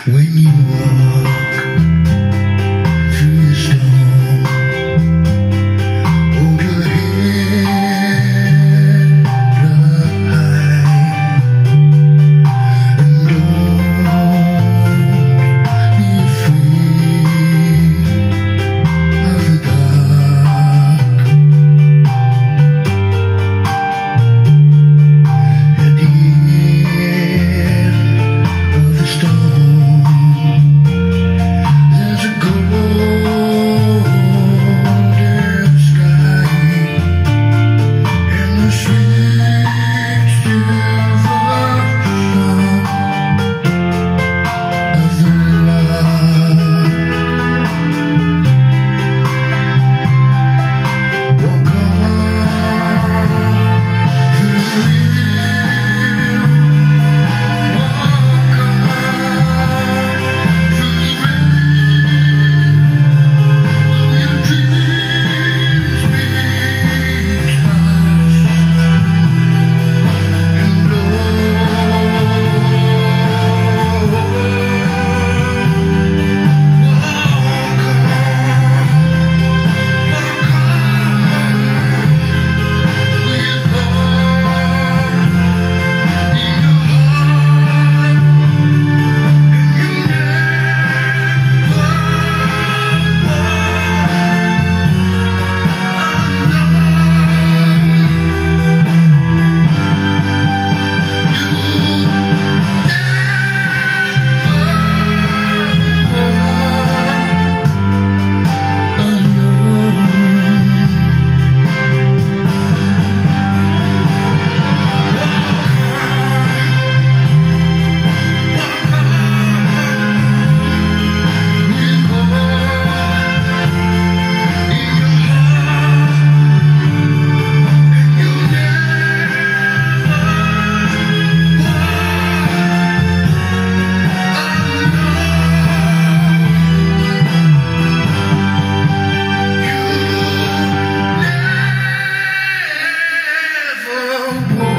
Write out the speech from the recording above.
When you walk through the storm, hold your head up high, and don't be afraid of the dark. At the end of the storm, there's a golden sky and the sweet silver song of the lark. Walk on through the wind, walk on through the rain. Your dreams be touched and never walk.